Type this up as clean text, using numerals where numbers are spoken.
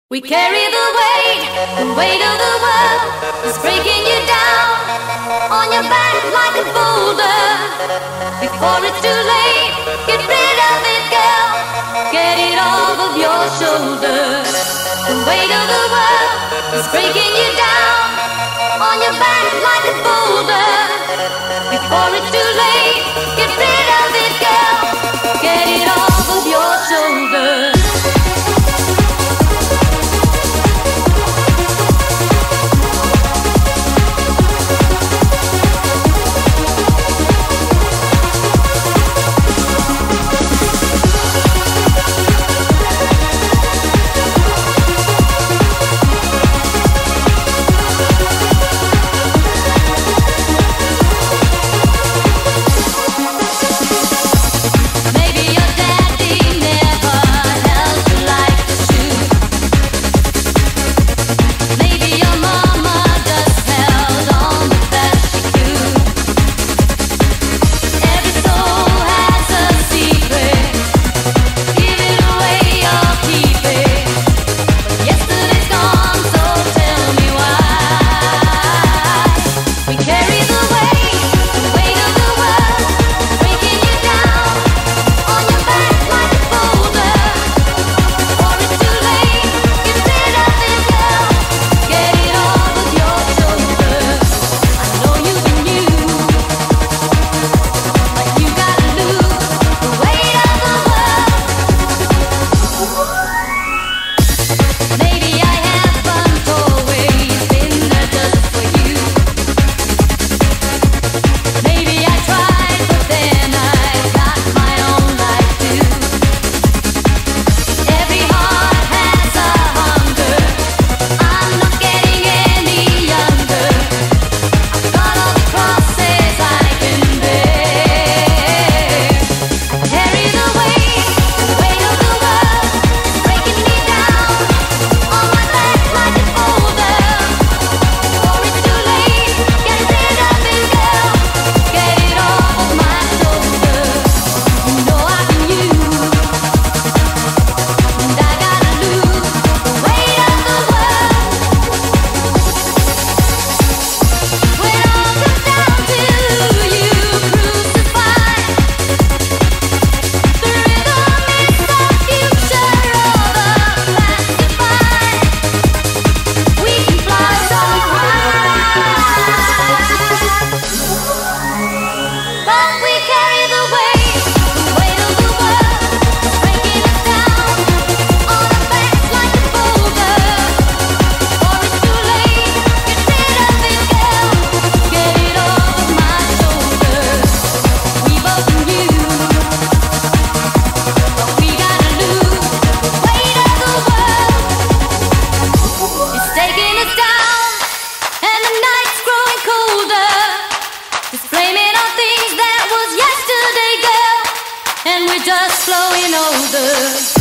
We carry the weight of the world is breaking you down on your back like a boulder. Before it's too late, get rid of it, girl. Get it off of your shoulders. The weight of the world is breaking you down on your back like a boulder. Before it's too late, get rid of it, girl. Get it off of your shoulders. Blaming on things that was yesterday, girl, and we're just flowing over.